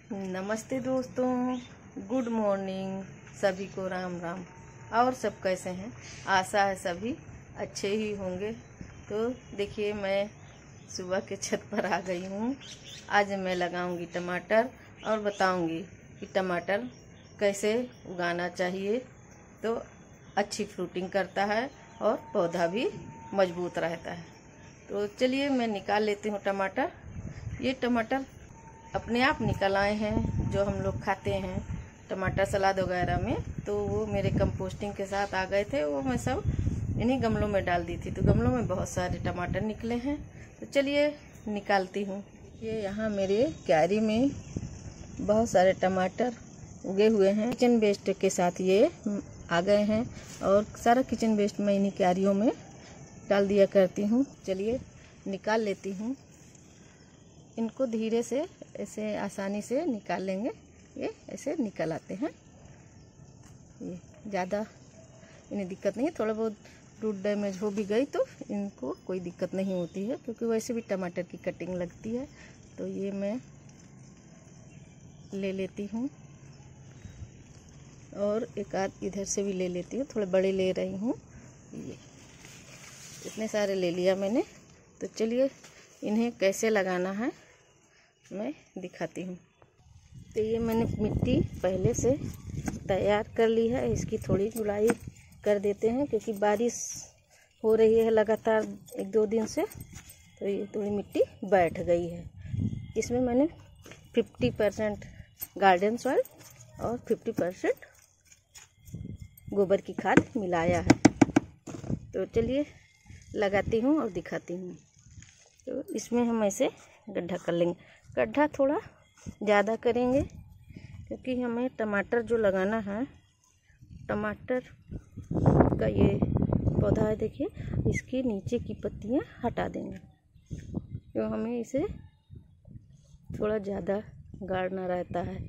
नमस्ते दोस्तों, good morning. सभी को राम राम। और सब कैसे हैं? आशा है सभी अच्छे ही होंगे। तो देखिए, मैं सुबह के छत पर आ गई हूँ। आज मैं लगाऊंगी टमाटर और बताऊंगी कि टमाटर कैसे उगाना चाहिए तो अच्छी फ्रूटिंग करता है और पौधा भी मजबूत रहता है। तो चलिए मैं निकाल लेती हूँ टमाटर। ये टमाटर अपने आप निकल आए हैं जो हम लोग खाते हैं टमाटर सलाद वगैरह में। तो वो मेरे कंपोस्टिंग के साथ आ गए थे, वो मैं सब इन्हीं गमलों में डाल दी थी। तो गमलों में बहुत सारे टमाटर निकले हैं। तो चलिए निकालती हूँ। ये यहाँ मेरे क्यारी में बहुत सारे टमाटर उगे हुए हैं। किचन वेस्ट के साथ ये आ गए हैं और सारा किचन वेस्ट मैं इन्हीं क्यारियों में डाल दिया करती हूँ। चलिए निकाल लेती हूँ। इनको धीरे से ऐसे आसानी से निकाल लेंगे। ये ऐसे निकल आते हैं। ये ज़्यादा इन्हें दिक्कत नहीं है। थोड़ा बहुत रूट डैमेज हो भी गई तो इनको कोई दिक्कत नहीं होती है, क्योंकि वैसे भी टमाटर की कटिंग लगती है। तो ये मैं ले लेती हूँ और एक आध इधर से भी ले लेती हूँ। थोड़े बड़े ले रही हूँ। ये इतने सारे ले लिया मैंने। तो चलिए इन्हें कैसे लगाना है मैं दिखाती हूँ। तो ये मैंने मिट्टी पहले से तैयार कर ली है। इसकी थोड़ी गुड़ाई कर देते हैं, क्योंकि बारिश हो रही है लगातार 1-2 दिन से। तो ये थोड़ी मिट्टी बैठ गई है। इसमें मैंने 50% गार्डन सॉइल और 50% गोबर की खाद मिलाया है। तो चलिए लगाती हूँ और दिखाती हूँ। तो इसमें हम ऐसे गड्ढा कर लेंगे। गड्ढा थोड़ा ज़्यादा करेंगे, क्योंकि हमें टमाटर जो लगाना है, टमाटर का ये पौधा है, देखिए इसके नीचे की पत्तियां हटा देंगे। तो हमें इसे थोड़ा ज़्यादा गाड़ना रहता है।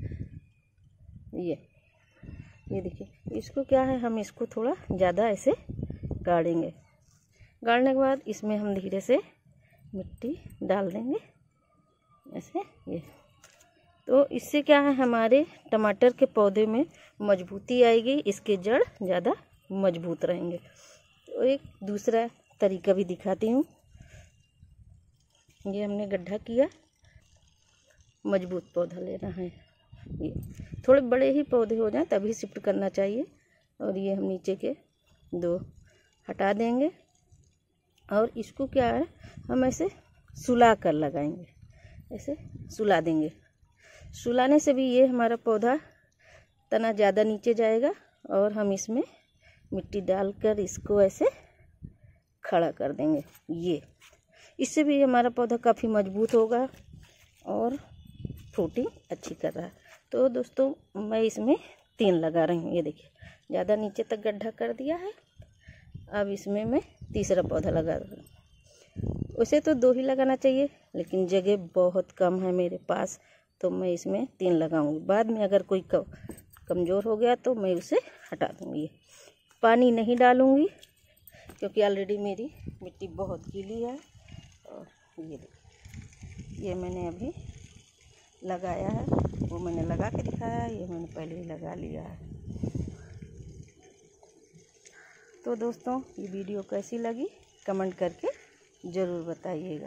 ये देखिए, इसको क्या है, हम इसको थोड़ा ज़्यादा ऐसे गाड़ेंगे। गाड़ने के बाद इसमें हम धीरे से मिट्टी डाल देंगे ऐसे। ये तो इससे क्या है, हमारे टमाटर के पौधे में मजबूती आएगी। इसके जड़ ज़्यादा मजबूत रहेंगे। तो एक दूसरा तरीका भी दिखाती हूँ। ये हमने गड्ढा किया, मजबूत पौधा लेना है। ये थोड़े बड़े ही पौधे हो जाएं तभी शिफ्ट करना चाहिए। और ये हम नीचे के 2 हटा देंगे और इसको क्या है, हम ऐसे सुला कर लगाएंगे। ऐसे सुला देंगे। सुलाने से भी ये हमारा पौधा तना ज़्यादा नीचे जाएगा और हम इसमें मिट्टी डालकर इसको ऐसे खड़ा कर देंगे। ये इससे भी हमारा पौधा काफ़ी मजबूत होगा और फ्रूटिंग अच्छी कर रहा है। तो दोस्तों मैं इसमें 3 लगा रही हूँ। ये देखिए, ज़्यादा नीचे तक गड्ढा कर दिया है। अब इसमें मैं तीसरा पौधा लगा रही हूँ। उसे तो 2 ही लगाना चाहिए, लेकिन जगह बहुत कम है मेरे पास, तो मैं इसमें 3 लगाऊंगी। बाद में अगर कोई कमज़ोर हो गया तो मैं उसे हटा दूंगी। पानी नहीं डालूंगी, क्योंकि ऑलरेडी मेरी मिट्टी बहुत गीली है। और ये देखिए, ये मैंने अभी लगाया है। वो मैंने लगा के दिखाया है, ये मैंने पहले ही लगा लिया है। तो दोस्तों ये वीडियो कैसी लगी कमेंट करके ज़रूर बताइएगा।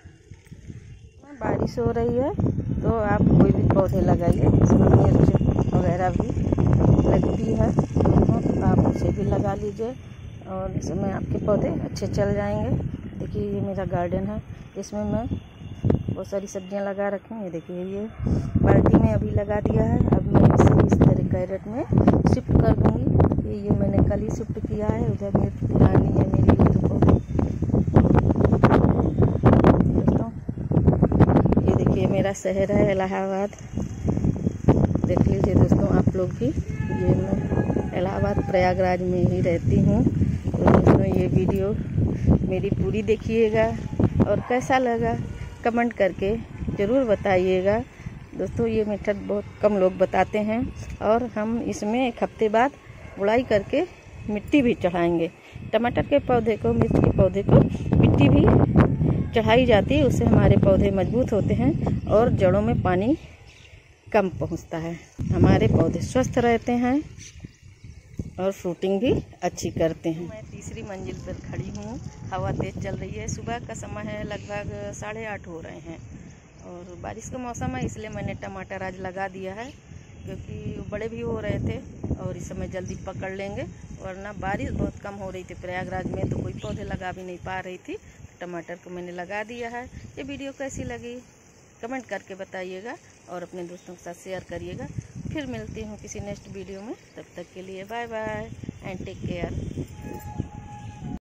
बारिश हो रही है तो आप कोई भी पौधे लगाइए। इसमें मिर्च वगैरह भी लगती है, तो आप उसे भी लगा लीजिए और इसमें आपके पौधे अच्छे चल जाएंगे। देखिए ये मेरा गार्डन है, इसमें मैं बहुत सारी सब्जियां लगा रखी हैं। ये देखिए, ये बाल्टी में अभी लगा दिया है। अब मैं इसे इस तरह कैरेट में शिफ्ट कर दूँगी। ये मैंने कल ही शिफ्ट किया है। उधर मिर्च पुरानी है मेरी। मेरा शहर है इलाहाबाद, देख लीजिए दोस्तों आप लोग भी। ये मैं इलाहाबाद प्रयागराज में ही रहती हूँ। तो दोस्तों ये वीडियो मेरी पूरी देखिएगा और कैसा लगा कमेंट करके ज़रूर बताइएगा। दोस्तों ये मेथड बहुत कम लोग बताते हैं और हम इसमें 1 हफ्ते बाद गुड़ाई करके मिट्टी भी चढ़ाएंगे। टमाटर के पौधे को, मिर्च के पौधे को मिट्टी भी चढ़ाई जाती है। उससे हमारे पौधे मजबूत होते हैं और जड़ों में पानी कम पहुंचता है। हमारे पौधे स्वस्थ रहते हैं और फ्रूटिंग भी अच्छी करते हैं। मैं तीसरी मंजिल पर खड़ी हूँ, हवा तेज़ चल रही है। सुबह का समय है, लगभग 8:30 हो रहे हैं और बारिश का मौसम है, इसलिए मैंने टमाटर आज लगा दिया है, क्योंकि बड़े भी हो रहे थे और इस समय जल्दी पकड़ लेंगे, वरना बारिश बहुत कम हो रही थी प्रयागराज में, तो कोई पौधे लगा भी नहीं पा रही थी। तो टमाटर को मैंने लगा दिया है। ये वीडियो कैसी लगी कमेंट करके बताइएगा और अपने दोस्तों के साथ शेयर करिएगा। फिर मिलती हूँ किसी नेक्स्ट वीडियो में, तब तक के लिए bye bye and take care.